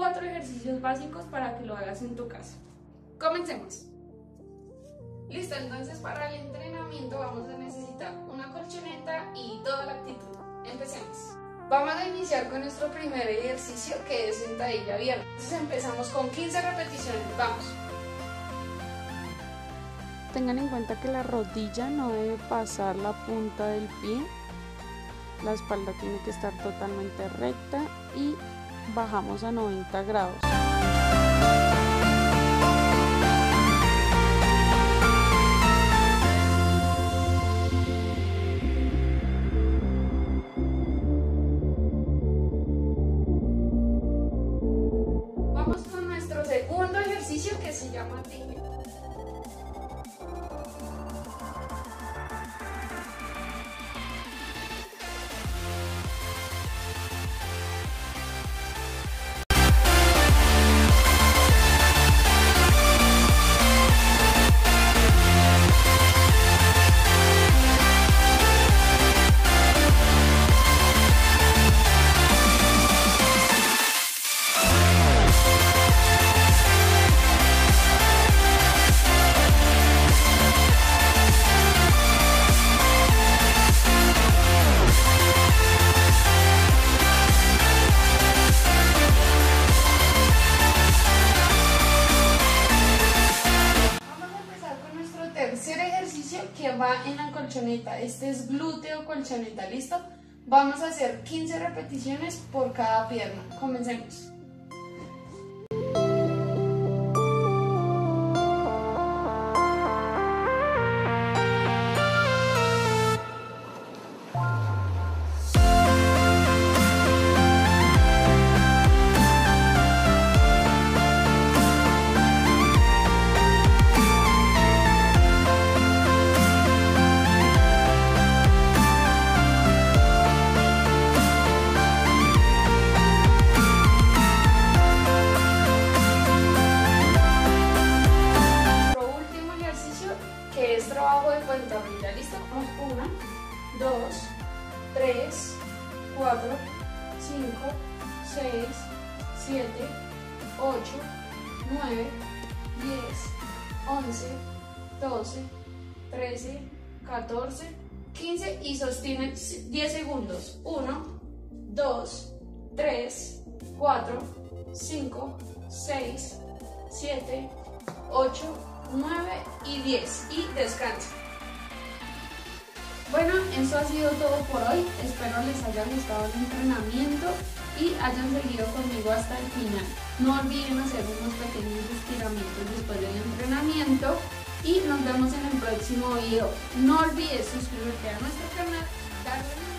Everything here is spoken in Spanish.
4 ejercicios básicos para que lo hagas en tu casa. Comencemos. Listo, entonces para el entrenamiento vamos a necesitar una colchoneta y toda la actitud. Empecemos. Vamos a iniciar con nuestro primer ejercicio, que es sentadilla abierta. Entonces empezamos con 15 repeticiones. Vamos. Tengan en cuenta que la rodilla no debe pasar la punta del pie. La espalda tiene que estar totalmente recta y bajamos a 90 grados. Vamos con nuestro segundo ejercicio, que se llama tibia. Tercer ejercicio, que va en la colchoneta. Este es glúteo colchoneta. ¿Listo? Vamos a hacer 15 repeticiones por cada pierna. Comencemos. Que es trabajo de pantorrilla. ¿Listo? Vamos. 1, 2, 3, 4, 5, 6, 7, 8, 9, 10, 11, 12, 13, 14, 15 y sostiene 10 segundos. 1, 2, 3, 4, 5, 6, 7, 8, 9 y 10 y descansa. Bueno, eso ha sido todo por hoy. Espero les haya gustado el entrenamiento y hayan seguido conmigo hasta el final. No olviden hacer unos pequeños estiramientos después del entrenamiento y nos vemos en el próximo video. No olvides suscribirte a nuestro canal, darle